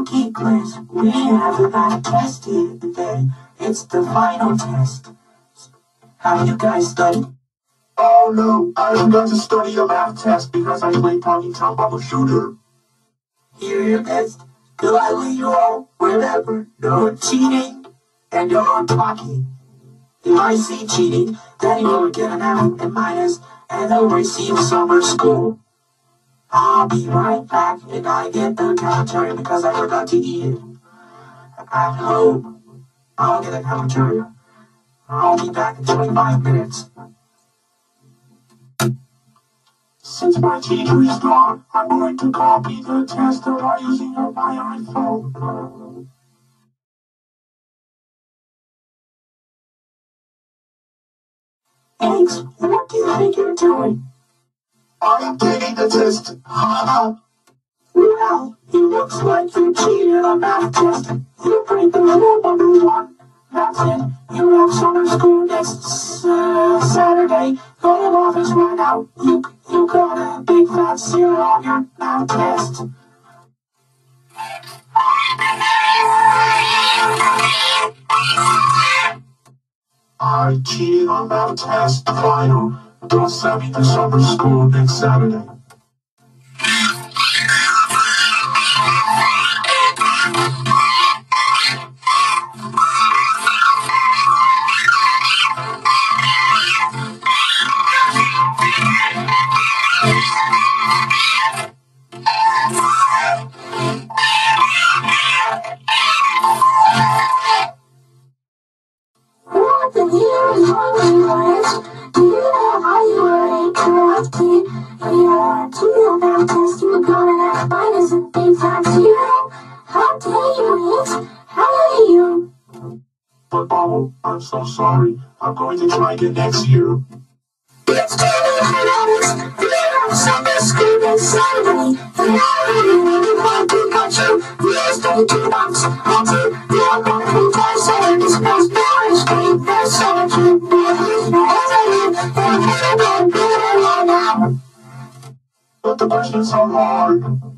Okay, class, we have a math test today. It's the final test. Have you guys studied? Oh no, I don't got to study a math test because I played Talking Tom Bubble Shooter. Here it is. Gladly you all, remember, no cheating and no talking. If I see cheating, then you will get an F and minus, and they'll receive summer school. I'll be right back, and I get the cafeteria because I forgot to eat it. At home, I'll get a cafeteria. I'll be back in 25 minutes. Since my teacher is gone, I'm going to copy the test by using my iPhone. Thanks. What do you think you're doing? I'm taking the test. Well, it looks like you cheated on math test. You break the rule number 1. That's it. You have summer school next Saturday. Go to the office right now. You got a big fat 0 on your math test. I cheated on math test final. Don't send me to summer school next Saturday. What the hell is wrong with you guys? Do you know how you were incorrect? You cheated on math test, you got an F minus and big fat 0. How dare you, X? How dare you? But Bobble, I'm so sorry. I'm going to try again next year. It's $200. We have summer school next Saturday. And I really want to cut you. Here's $32. I'll take the wonderful class and this most boring street. There's so much but the questions are hard.